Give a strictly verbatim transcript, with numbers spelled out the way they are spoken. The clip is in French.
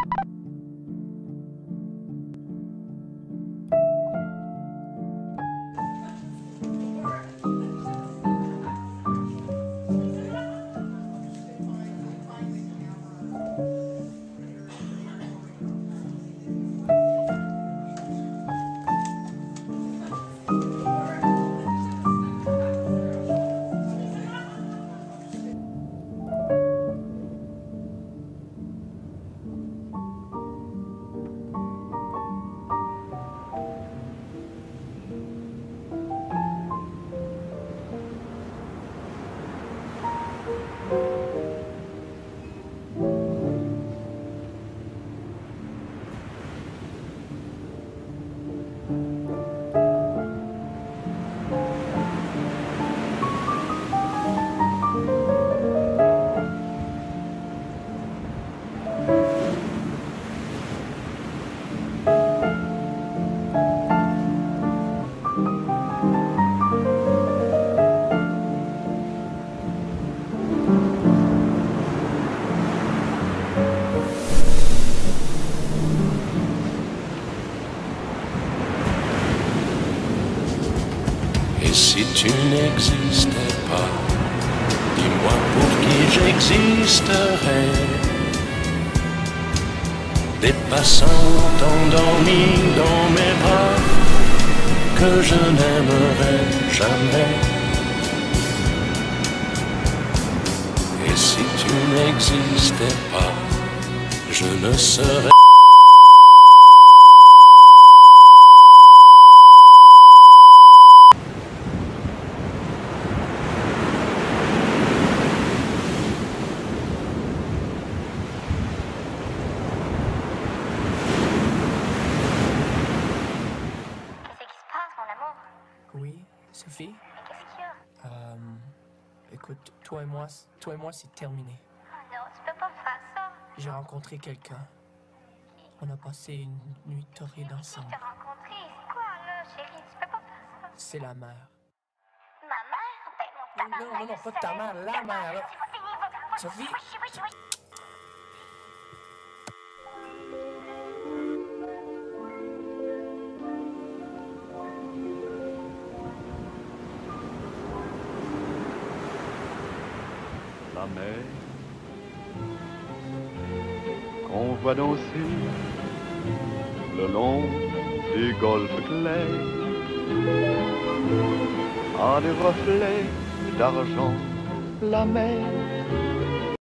Et si tu n'existais pas, dis-moi pour qui j'existerais. Des passants endormis dans mes bras que je n'aimerais jamais. Et si tu n'existais pas, je ne serais Oui, Sophie? Mais qu'est-ce qu'il y a? Euh, écoute, toi et moi, toi et moi, c'est terminé. Oh non, tu peux pas faire ça. J'ai rencontré quelqu'un. On a passé une nuit torride Qui ensemble. t'a rencontré? C'est quoi, là, chérie? Tu peux pas faire ça. C'est la mère. Ma mère? Ben, mon Non, non, non, non, pas ta mère, la mère. là. Sophie? Oui, oui, oui. La mer qu'on voit danser le long des golfes clairs a des reflets d'argent. La mer